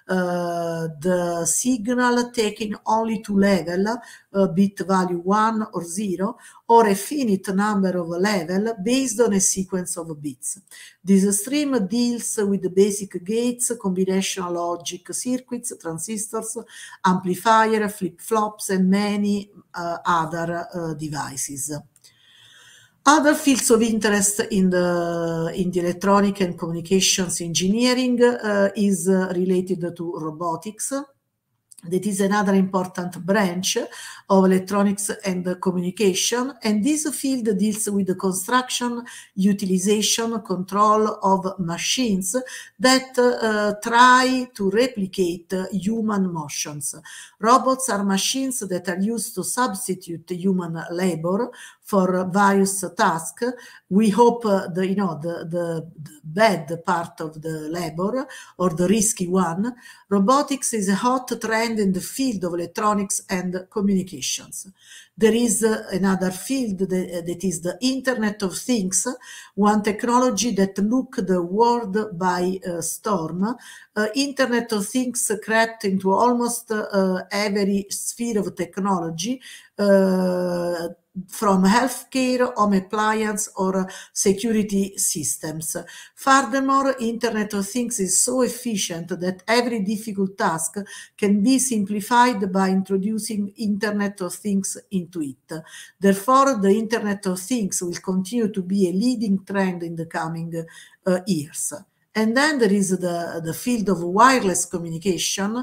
the signal taking only two levels, bit value 1 or 0, or a finite number of levels based on a sequence of bits. This stream deals with the basic gates, combinational logic circuits, transistors, amplifier, flip-flops, and many other devices. Other fields of interest in the electronic and communications engineering is related to robotics. That is another important branch of electronics and communication, and this field deals with the construction, utilization, control of machines that try to replicate human motions. Robots are machines that are used to substitute human labor for various tasks. We hope the bad part of the labor or the risky one. Robotics is a hot trend in the field of electronics and communications. There is another field that is the Internet of Things, one technology that took the world by storm. Internet of Things crept into almost every sphere of technology. from healthcare, home appliance, or security systems. Furthermore, Internet of Things is so efficient that every difficult task can be simplified by introducing Internet of Things into it. Therefore, the Internet of Things will continue to be a leading trend in the coming years. And then there is the field of wireless communication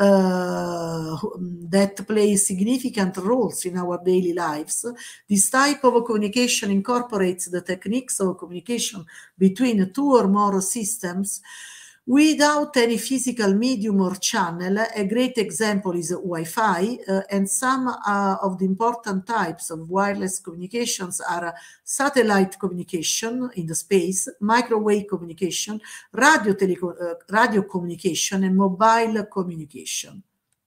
that plays significant roles in our daily lives. This type of communication incorporates the techniques of communication between two or more systems without any physical medium or channel. A great example is Wi-Fi, and some of the important types of wireless communications are satellite communication in the space, microwave communication, radio communication, and mobile communication.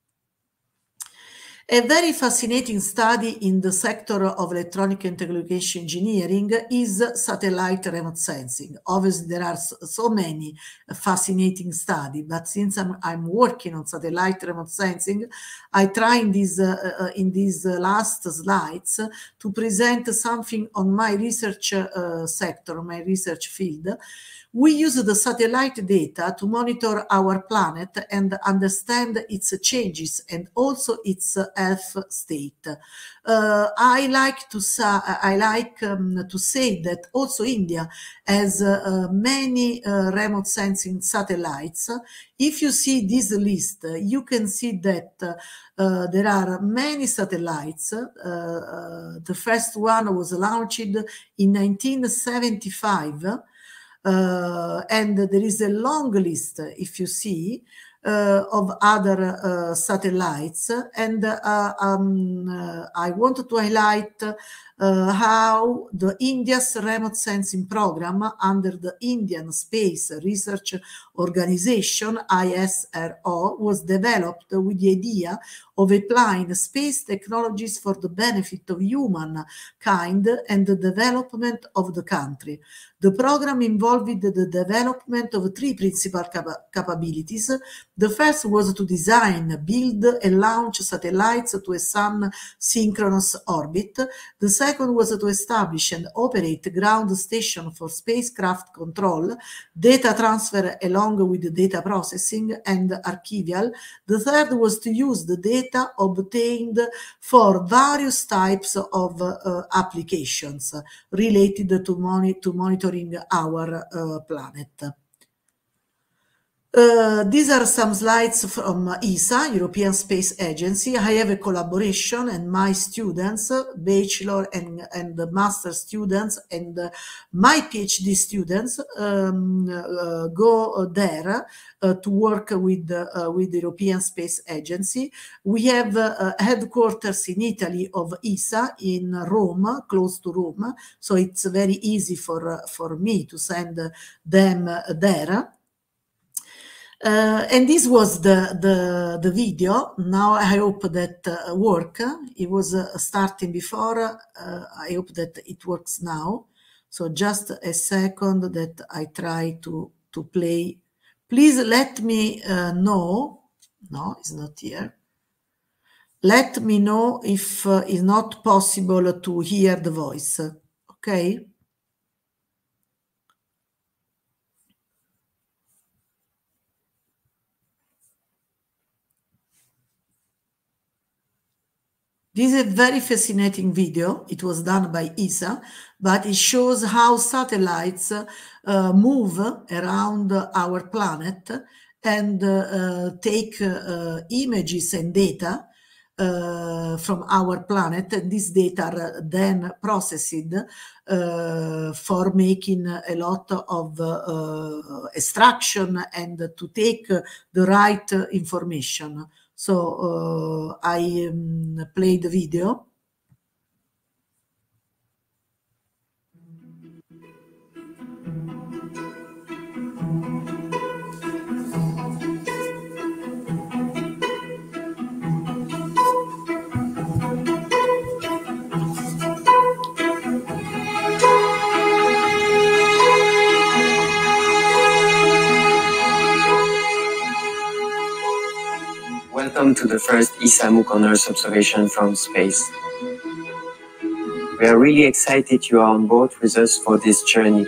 A very fascinating study in the sector of electronic and telecommunication engineering is satellite remote sensing. Obviously, there are so many fascinating studies, but since I'm working on satellite remote sensing, I try in these last slides to present something on my research sector, my research field. We use the satellite data to monitor our planet and understand its changes and also its health state. I like to say that also India has many remote sensing satellites. If you see this list, you can see that there are many satellites. The first one was launched in 1975. And there is a long list, if you see, of other satellites. And I wanted to highlight how the India's remote sensing program under the Indian Space Research Organization, ISRO, was developed with the idea of applying space technologies for the benefit of humankind and the development of the country. The program involved the development of three principal capabilities. The first was to design, build, and launch satellites to a sun-synchronous orbit. The second was to establish and operate ground station for spacecraft control, data transfer along with data processing and archival. The third was to use the data obtained for various types of applications related to monitoring our planet. These are some slides from ESA, European Space Agency. I have a collaboration, and my students, bachelor and master students, and my PhD students go there to work with the European Space Agency. We have headquarters in Italy of ESA in Rome, close to Rome, so it's very easy for me to send them there. And this was the video. Now I hope that work. It was starting before. I hope that it works now. So just a second that I try to play. Please let me know. No, it's not here. Let me know if it's not possible to hear the voice. Okay. This is a very fascinating video. It was done by ESA, but it shows how satellites move around our planet and take images and data from our planet, and these data are then processed for making a lot of extraction and to take the right information. So I play the video. Welcome to the first ESA MOOC on Earth observation from space. We are really excited you are on board with us for this journey.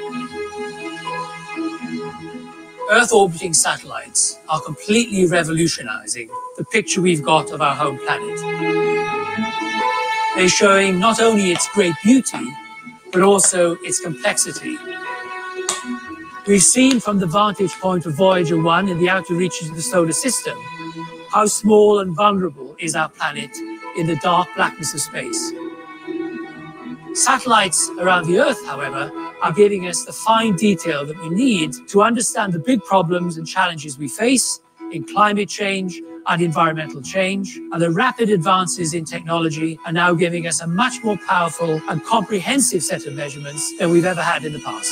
Earth orbiting satellites are completely revolutionizing the picture we've got of our home planet. They're showing not only its great beauty, but also its complexity. We've seen from the vantage point of Voyager 1 in the outer reaches of the solar system how small and vulnerable is our planet in the dark blackness of space. Satellites around the Earth, however, are giving us the fine detail that we need to understand the big problems and challenges we face in climate change and environmental change, and the rapid advances in technology are now giving us a much more powerful and comprehensive set of measurements than we've ever had in the past.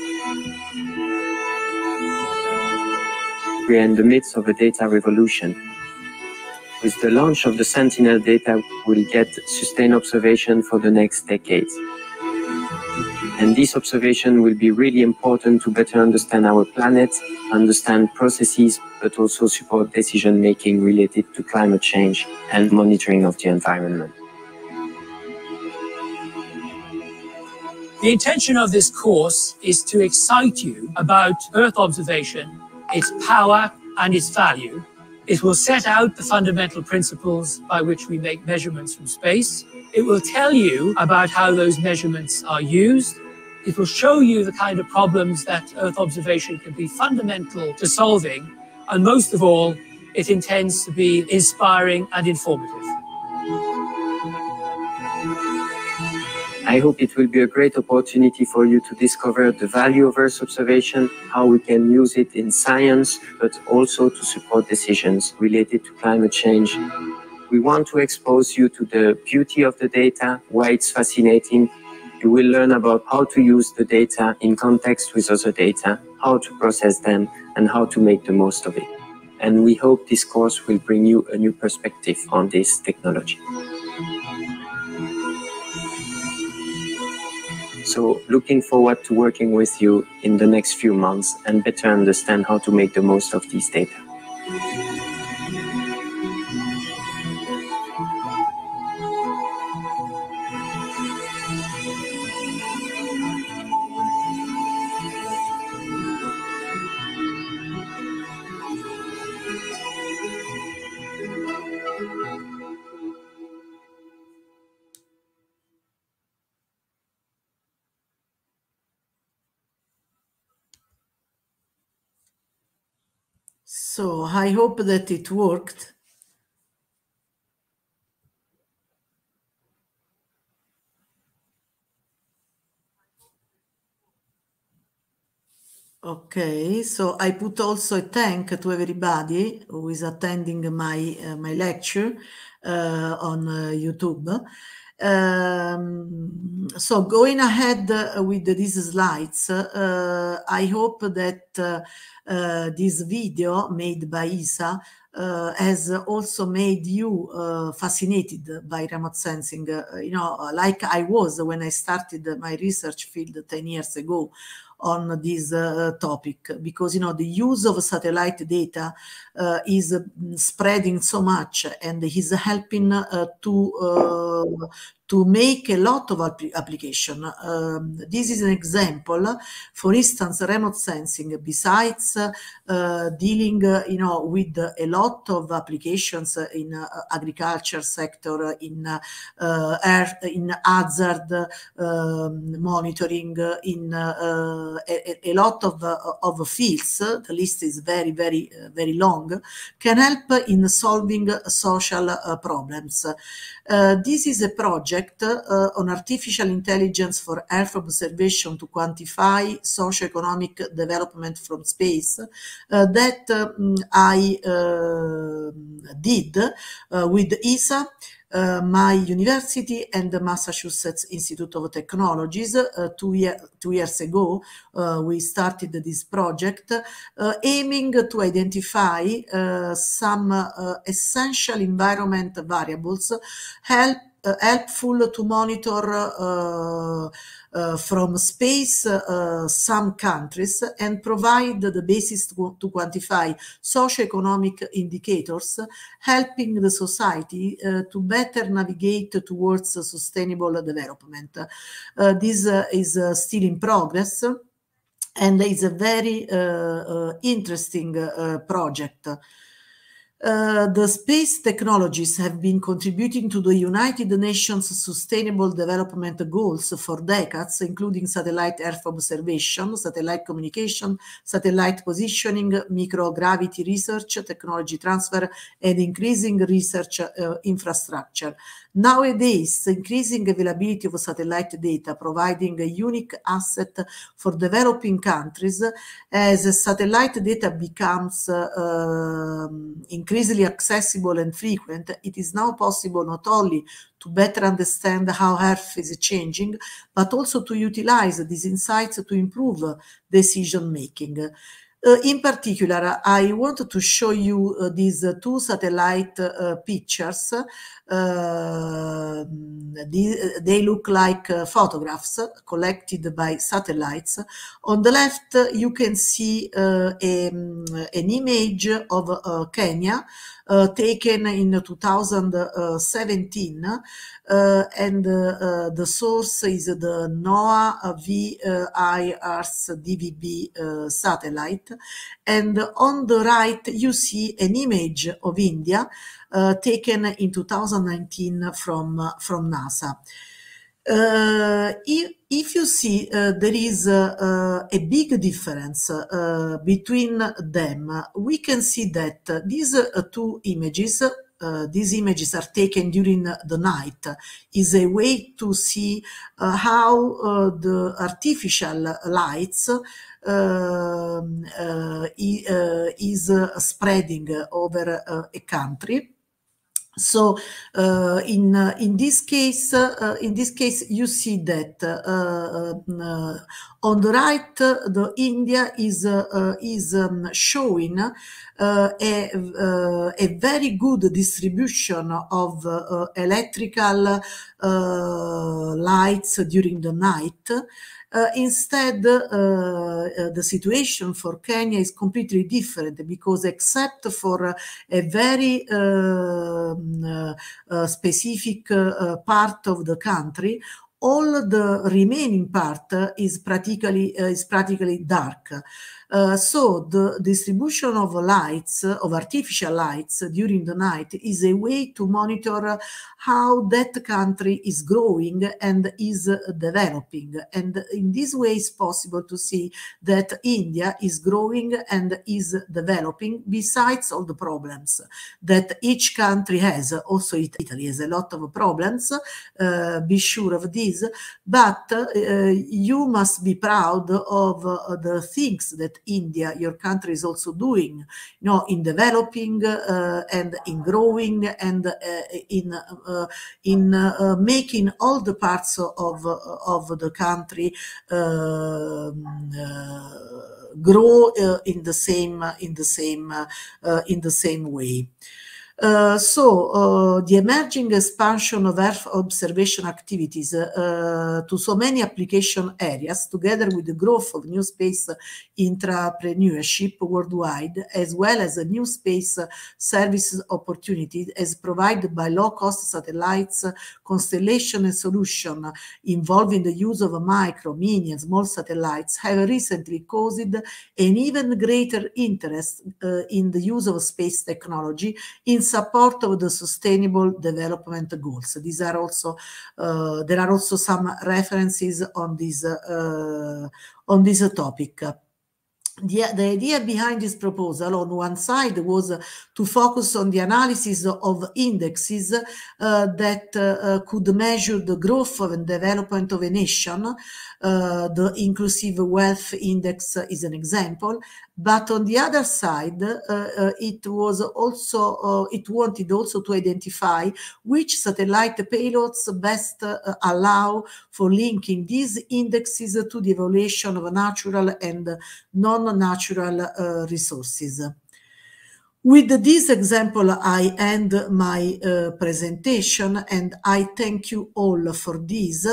We are in the midst of a data revolution. With the launch of the Sentinel data, we'll get sustained observation for the next decades. And this observation will be really important to better understand our planet, understand processes, but also support decision-making related to climate change and monitoring of the environment. The intention of this course is to excite you about Earth observation, its power and its value. It will set out the fundamental principles by which we make measurements from space. It will tell you about how those measurements are used. It will show you the kind of problems that Earth observation can be fundamental to solving. And most of all, it intends to be inspiring and informative. I hope it will be a great opportunity for you to discover the value of Earth observation, how we can use it in science, but also to support decisions related to climate change. We want to expose you to the beauty of the data, why it's fascinating. You will learn about how to use the data in context with other data, how to process them, and how to make the most of it. And we hope this course will bring you a new perspective on this technology. So looking forward to working with you in the next few months and better understand how to make the most of these data. So I hope that it worked. Okay, so I put also a thank to everybody who is attending my my lecture on YouTube. So going ahead with these slides, I hope that this video made by Isa has also made you fascinated by remote sensing, you know, like I was when I started my research field 10 years ago on this topic, because, you know, the use of satellite data is spreading so much and is helping to make a lot of application. This is an example. For instance, remote sensing, besides dealing, you know, with a lot of applications in agriculture sector, in earth, in hazard monitoring, in a lot of fields. The list is very, very, very long. Can help in solving social problems. This is a project on artificial intelligence for Earth observation to quantify socioeconomic development from space that I did with ISA, my university, and the Massachusetts Institute of Technologies. 2 years ago, we started this project aiming to identify some essential environment variables helpful to monitor from space some countries and provide the basis to quantify socioeconomic indicators, helping the society to better navigate towards sustainable development. This is still in progress and is a very interesting project. The space technologies have been contributing to the United Nations Sustainable Development Goals for decades, including satellite Earth observation, satellite communication, satellite positioning, microgravity research, technology transfer, and increasing research infrastructure. Nowadays, increasing availability of satellite data, providing a unique asset for developing countries, as satellite data becomes increasingly accessible and frequent, it is now possible not only to better understand how Earth is changing, but also to utilize these insights to improve decision making. In particular, I want to show you these two satellite pictures. They look like photographs collected by satellites. On the left, you can see an image of Kenya taken in 2017, and the source is the NOAA VIRS DVB satellite. And on the right, you see an image of India taken in 2019 from NASA. If you see, there is a big difference between them. We can see that these two images, these images are taken during the night, is a way to see how the artificial lights is spreading over a country. So in this case, you see that on the right, the India is showing a very good distribution of electrical lights during the night. Instead, the situation for Kenya is completely different, because except for a very specific part of the country, all the remaining part is practically dark. So the distribution of lights, of artificial lights during the night, is a way to monitor how that country is growing and is developing. And in this way, it's possible to see that India is growing and is developing, besides all the problems that each country has. Also, Italy has a lot of problems, be sure of this, but you must be proud of the things that India, your country, is also doing, you know, in developing and in growing and in making all the parts of the country grow in the same way. So the emerging expansion of Earth observation activities to so many application areas, together with the growth of new space entrepreneurship worldwide, as well as a new space services opportunity as provided by low-cost satellites, constellation and solution involving the use of micro, mini and small satellites, have recently caused an even greater interest in the use of space technology in support of the Sustainable Development Goals. These are also there are also some references on this topic. The idea behind this proposal, on one side, was to focus on the analysis of indexes that could measure the growth and development of a nation. The Inclusive Wealth Index is an example. But on the other side, it wanted also to identify which satellite payloads best allow for linking these indexes to the evaluation of natural and non-natural resources. With this example, I end my presentation, and I thank you all for this.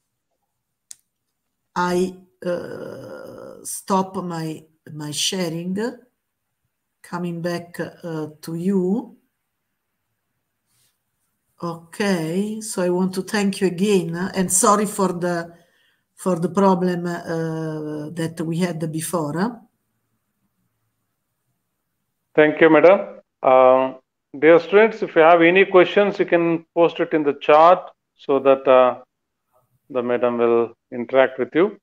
I stop my sharing, coming back to you. Okay, so I want to thank you again, and sorry for the problem that we had before. Thank you, madam. Dear students, if you have any questions, you can post it in the chat so that the madam will interact with you.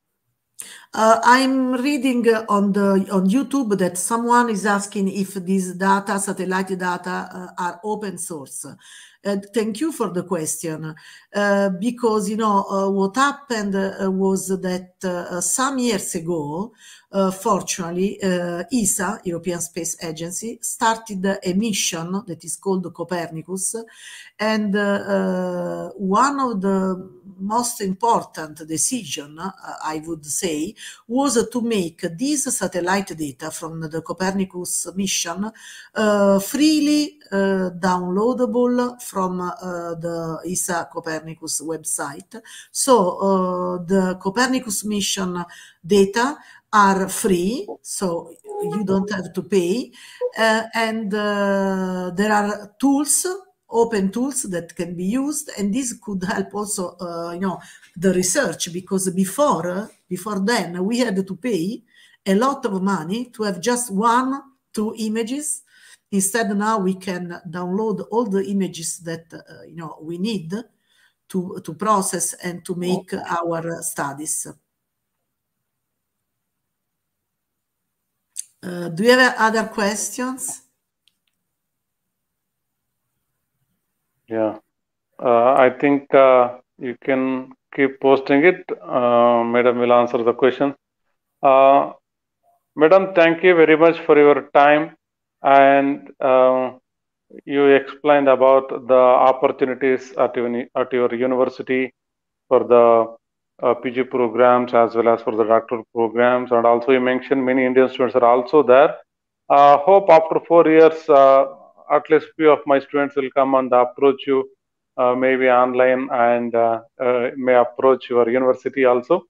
I'm reading on YouTube that someone is asking if these data, satellite data, are open source. Thank you for the question, because what happened was that some years ago, fortunately, ESA, European Space Agency, started a mission that is called Copernicus, and one of the most important decision, I would say, was to make this satellite data from the Copernicus mission freely downloadable from the ESA Copernicus website. So the Copernicus mission data are free, so you don't have to pay, and there are tools, open tools that can be used, and this could help also the research, because before then we had to pay a lot of money to have just 1-2 images. Instead, now we can download all the images that we need to process and to make our studies. Do you have other questions? Yeah, I think you can keep posting it. Madam will answer the question. Madam, thank you very much for your time, and you explained about the opportunities at your university for the PG programs as well as for the doctoral programs, and also you mentioned many Indian students are also there. Hope after 4 years, at least few of my students will come and approach you, maybe online, and may approach your university also.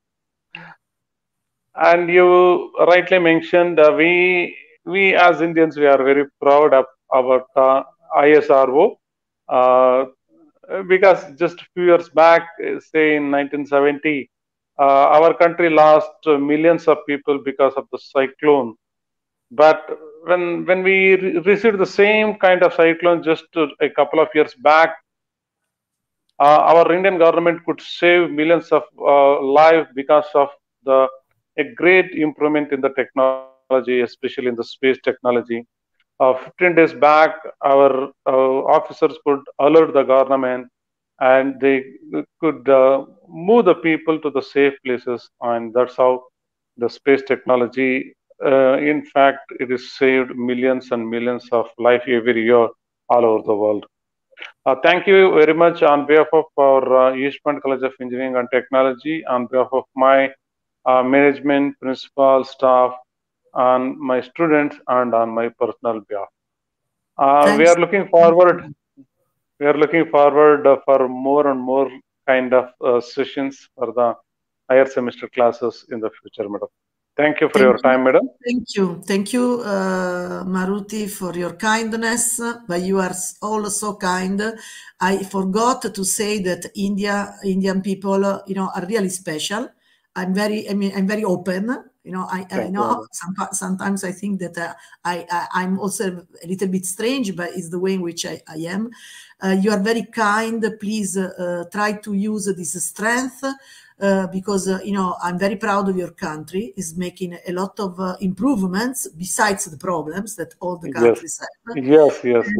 And you rightly mentioned we as Indians, we are very proud of our ISRO, because just a few years back, say in 1970, our country lost millions of people because of the cyclone. But when we received the same kind of cyclone just a couple of years back, our Indian government could save millions of lives because of a great improvement in the technology, especially in the space technology. 15 days back, our officers could alert the government, and they could move the people to the safe places, and that's how the space technology, in fact, it has saved millions and millions of life every year all over the world. Thank you very much on behalf of our East Point College of Engineering and Technology, on behalf of my management, principal, staff, and my students, and on my personal behalf. We are looking forward. We are looking forward for more and more kind of sessions for the higher semester classes in the future, madam. Thank you for your time, madam. Thank you, Maruti, for your kindness. But you are all so kind. I forgot to say that Indian people, are really special. I'm very open. Sometimes I think that I'm also a little bit strange, but it's the way in which I am. You are very kind. Please try to use this strength, because I'm very proud of your country. Is making a lot of improvements besides the problems that all the countries have. Yes.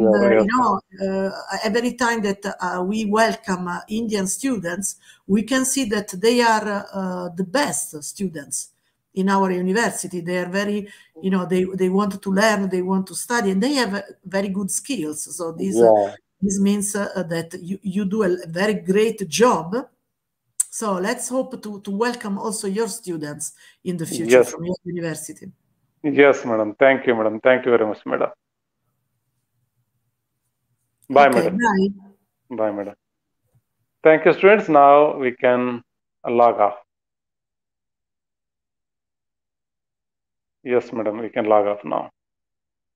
Every time that we welcome Indian students, we can see that they are the best students in our university. They are very, they want to learn, they want to study, and they have very good skills. So this means that you do a very great job. So let's hope to welcome also your students in the future from your university. Yes, madam. Thank you, madam. Thank you very much, madam. Bye, Okay, madam. bye. Bye, madam. Thank you, students. Now we can log off. Yes, madam, we can log off now.